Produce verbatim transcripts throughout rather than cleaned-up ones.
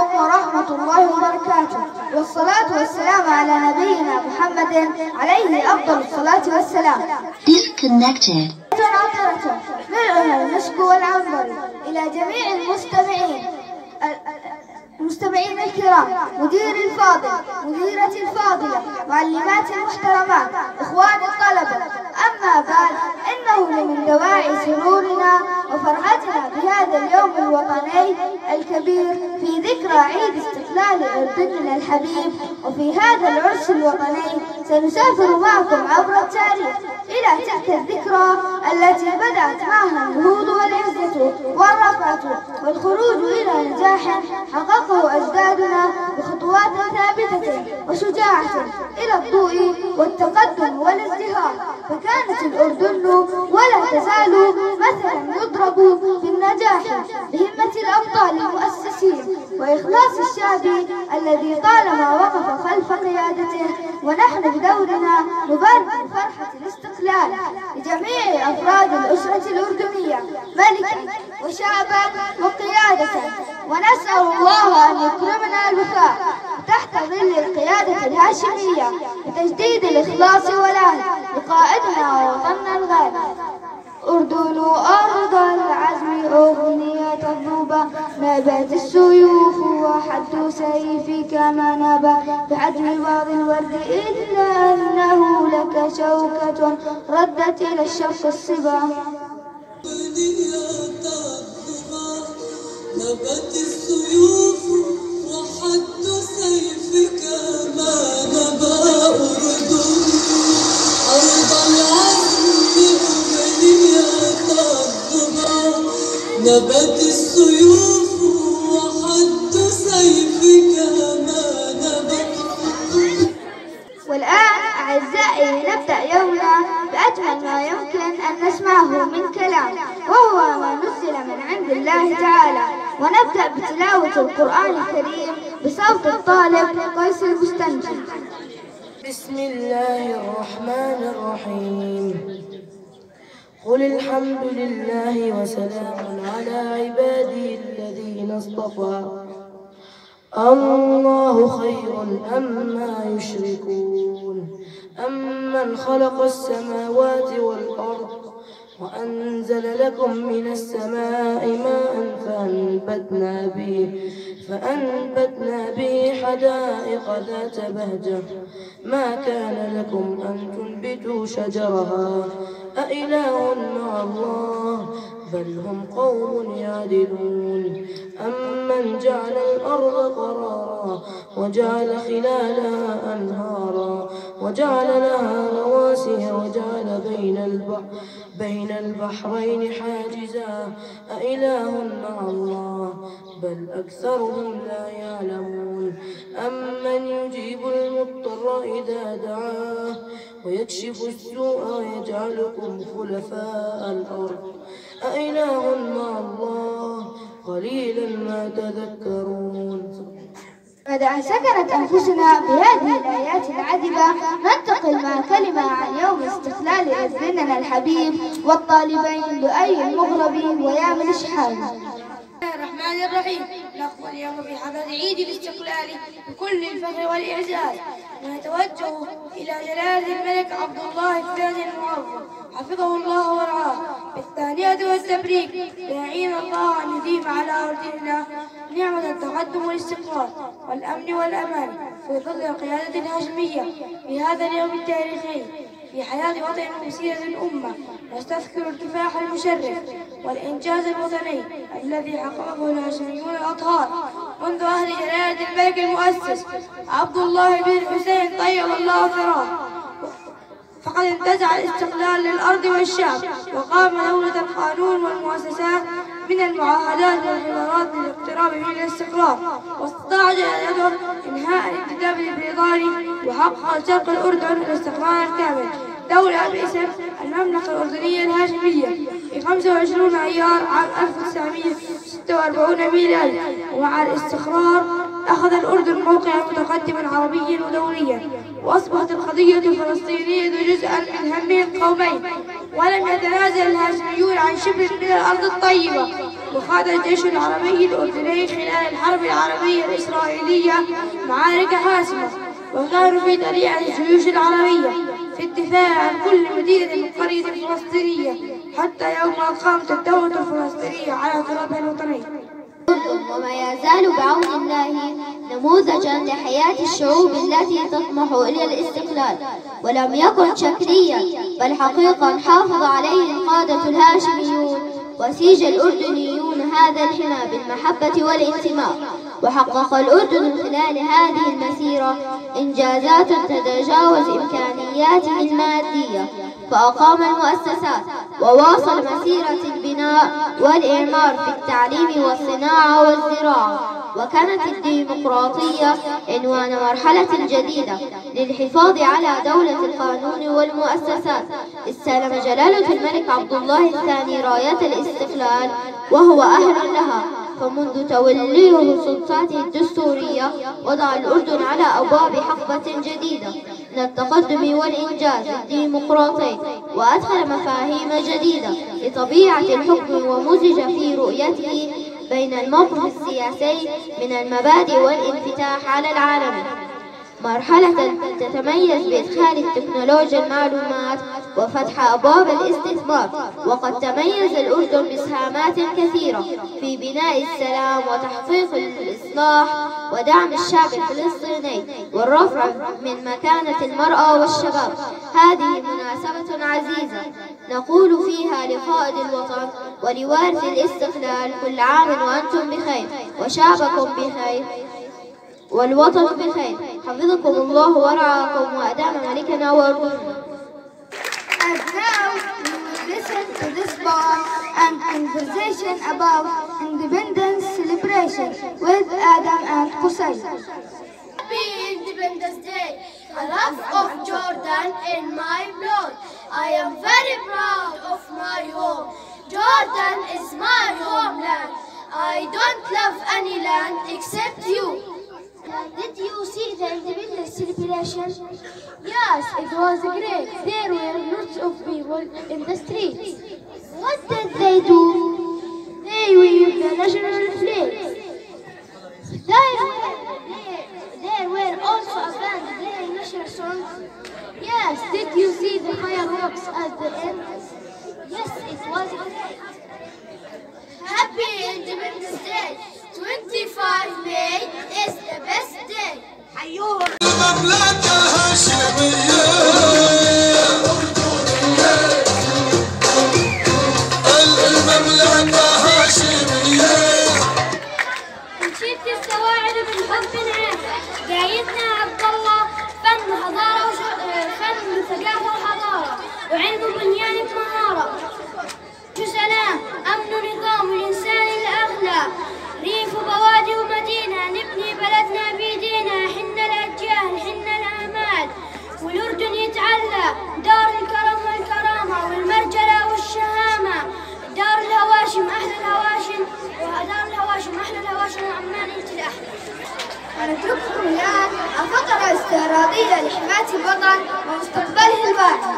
عليكم ورحمة الله وبركاته، والصلاة والسلام على نبينا محمد عليه أفضل الصلاة والسلام. Disconnected. عطرة ملؤها المسك والعنبر إلى جميع المستمعين المستمعين الكرام، مدير الفاضل، مديرتي الفاضلة، معلماتي المحترمات، إخواني الطلبة. أما بعد، إنه لمن دواعي سرورنا وفرحتنا بهذا اليوم الوطني الكبير في ذكرى عيد استقلال أردننا الحبيب. وفي هذا العرس الوطني سنسافر معكم عبر التاريخ إلى تلك الذكرى التي بدأت معها النهوض والعزة والرفعة والخروج إلى نجاح حققه أجدادنا بخطوات ثابتة وشجاعة إلى الضوء والتقدم والازدهار. فكانت الأردن ولا تزال مثلا يضرب بالنجاح بهمة الأبطال المؤسسين وإخلاص الشعب الذي طالما وقف خلف قيادته. ونحن بدورنا نبارك بفرحة الاستقلال لجميع أفراد الأسرة الأردنية ملكا وشعبا وقيادة، ونسأل الله أن يكرمنا الوفاء تحت ظل القيادة الهاشمية بتجديد الإخلاص والعهد لقائدنا ووطننا الغالي. أردن أرض العزم أغنية الضبا، نبات السيوف وحد سيفك ما نبا بعدم بعض الورد إلا أنه لك شوكة ردت إلى الشرق الصبا. نبات السيوف وحد سيفك ما نبا أردن أرض العزم أغنية الضبا، نبات السيوف وحد سيفك ما نبا. والآن أعزائي نبدأ يومنا بأجمل ما يمكن أن نسمعه من كلام، وهو ما نزل من عند الله تعالى. ونبدأ بتلاوة القرآن الكريم بصوت الطالب قيس البستنجي. بسم الله الرحمن الرحيم. قل الحمد لله وسلام على عباده الذين اصطفى، الله خير أما يشركون. أمن خلق السماوات والأرض وأنزل لكم من السماء ماء فأنبتنا به فأنبتنا به حدائق ذات بهجة ما كان لكم أن تنبتوا شجرها أإله مع الله بل هم قوم يعدلون. أمن جعل الأرض قرارا وجعل خلالها أنهارا وجعل لها رواسي وجعل بين البحر بين البحرين حاجزا أإله مع الله بل أكثرهم لا يعلمون. أمن يجيب المضطر إذا دعاه ويكشف السوء ويجعلكم خلفاء الأرض أإله مع الله قليلا ما تذكرون. بعد أن سكنت أنفسنا بهذه الآيات العذبة، ننتقل مع كلمة عن يوم استقلال أردننا الحبيب والطالبين لؤي المغربي ويامن شحال. بسم الله الرحمن الرحيم. نقف اليوم في حضرة عيد الاستقلال بكل الفخر والإعزاز، ونتوجه إلى جلالة الملك عبد الله الثاني المعظم حفظه الله ورعاه بالتهنئة والتبريك، داعين الله أن يديم على أرضنا نعمة التقدم والاستقرار والأمن والأمان في ظل القيادة الهاشمية. في هذا اليوم التاريخي في حياة وطن مسيرة الأمة نستذكر الكفاح المشرف والإنجاز الوطني الذي حققه الهاشميون الأطهار منذ أهل جلالة الملك المؤسس عبد الله بن الحسين طيب الله ثراه. فقد انتزع الاستقلال للأرض والشعب، وقام دولة القانون والمؤسسات من المعاهدات والحوارات للاقتراب من الاستقرار، واستطاع جلالته إنهاء الانتداب البريطاني وحقق شرق الأردن الاستقرار الكامل دولة باسم المملكة الأردنية الهاشمية في خمسة وعشرين أيار عام ألف وتسعمائة وستة وأربعين ميلادي. ومع الاستقرار أخذ الأردن موقعا متقدما عربيا ودوليا، وأصبحت القضية الفلسطينية جزءا من هم القومين، ولم يتنازل الهاشميون عن شبر من الأرض الطيبة وخاض الجيش العربي الأردني خلال الحرب العربية الإسرائيلية معارك حاسمة، وكانوا في طليعة الجيوش العربية في الدفاع عن كل مدينة من قرية فلسطينية حتى يوم أن قامت الدولة الفلسطينية على ترابها الوطني. وما يزال بعون الله نموذجا لحياة الشعوب التي تطمح إلى الاستقلال، ولم يكن شكليا بل حقيقا حافظ عليه القادة الهاشميون وسيج الأردنيون هذا الحمى بالمحبة والانتماء. وحقق الأردن خلال هذه المسيرة إنجازات تتجاوز إمكانياته المادية، فأقام المؤسسات وواصل مسيرة البناء والإعمار في التعليم والصناعة والزراعة. وكانت الديمقراطية عنوان مرحلة جديدة للحفاظ على دولة القانون والمؤسسات. استلم جلالة الملك عبد الله الثاني راية الاستقلال وهو أهل لها، فمنذ توليه سلطاته الدستورية وضع الأردن على أبواب حقبة جديدة من التقدم والإنجاز الديمقراطي، وأدخل مفاهيم جديدة لطبيعة الحكم ومزج في رؤيته بين الموقف السياسي من المبادئ والانفتاح على العالم. مرحلة تتميز بإدخال التكنولوجيا المعلومات وفتح أبواب الاستثمار. وقد تميز الأردن بإسهامات كثيرة في بناء السلام وتحقيق الإصلاح ودعم الشعب الفلسطيني والرفع من مكانة المرأة والشباب. هذه مناسبة عزيزة نقول فيها لقائد الوطن ولوارث الاستقلال: كل عام وأنتم بخير وشعبكم بخير والوطن بخير. حفظكم الله ورعاكم وأدام ملكنا وأردننا. And now we will listen to this poem and conversation about independence celebration with Adam and Qusay. Happy Independence Day! I love of Jordan in my blood. I am very proud of my home. Jordan is my homeland. I don't love any land except you. Did you see the independence celebration? Yes, it was great. There were lots of people in the streets. What did they do? They waved the national flag. There were, there, there were also a band playing national songs. Yes, did you see the fireworks at the end? Yes, it was great. Happy Independence Day! twenty-fifth of May is the best day. المملكة هاشمية، المملكة هاشمية. نشيد السواعد بالحب نعيش، قايدنا عبد الله فن حضارة وش... فن ثقافة وحضارة وعلم بنيان بمهارة. شو سلام أمن ونظام والإنسان الأخلاق، ريف وبوادي ومدينة نبني بلدنا بيدينا. حنا الأجيال حنا الآمال والأردن يتعلى دار الكرم والكرامة والمرجلة والشهامة. دار الهواشم أحلى الهواشم، ودار الهواشم أحلى الهواشم، وعمان أنت الأحلى. ونترككم الآن فقرة استعراضية لحماية الوطن ومستقبله الباهر.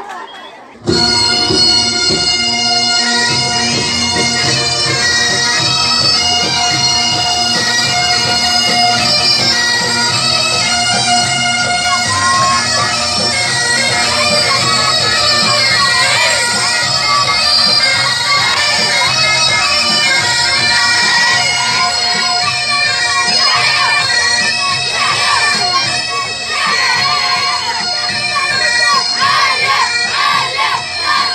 Yeah!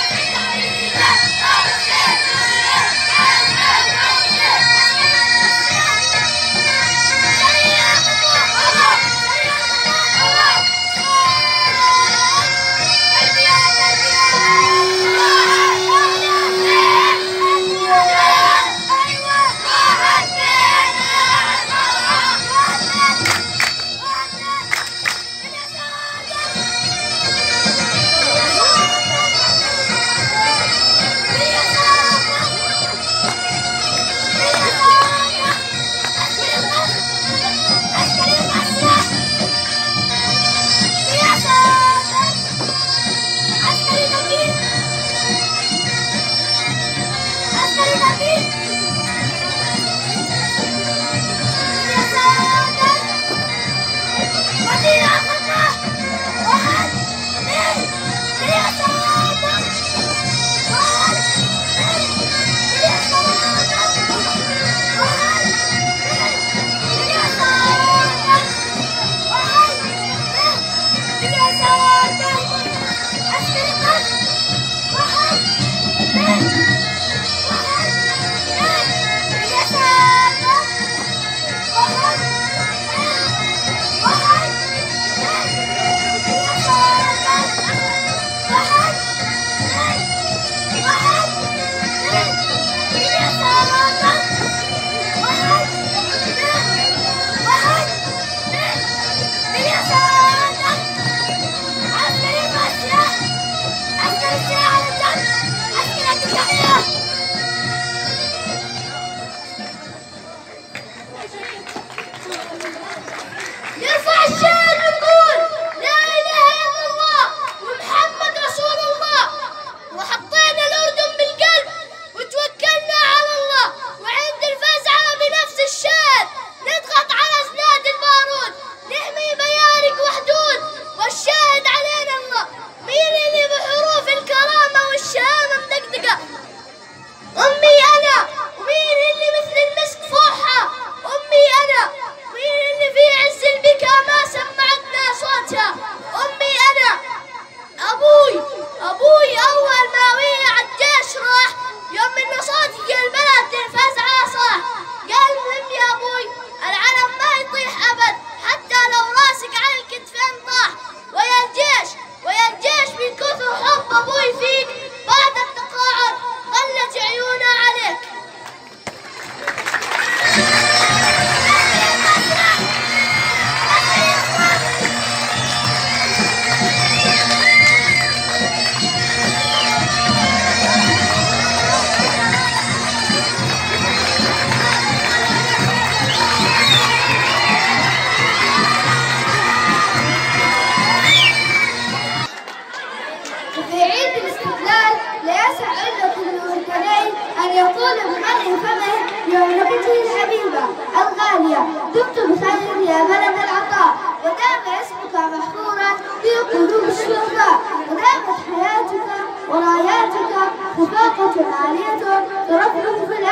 الخير يا بلد العطاء، ودام اسمك محفورا في قلوب الشرفاء، ودامت حياتك وراياتك خفاقة عالية ترفرف في